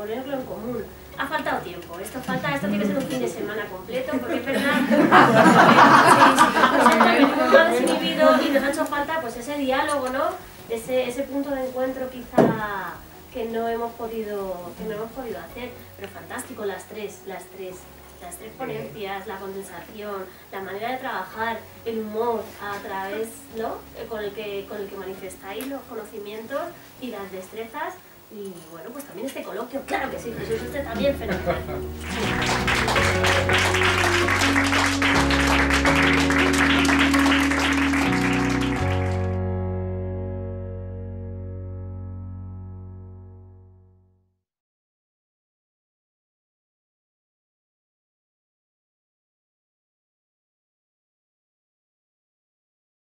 ponerlo en común. Ha faltado tiempo, esto tiene que ser un fin de semana completo, porque es verdad que venimos más desinhibidos y nos ha hecho falta pues ese diálogo, ¿no? Ese punto de encuentro quizá que no hemos podido hacer, pero fantástico las tres ponencias, la condensación, la manera de trabajar, el humor a través, ¿no? con el que manifestáis los conocimientos y las destrezas, y bueno, pues también este coloquio, claro que sí, Jesús, también fenomenal.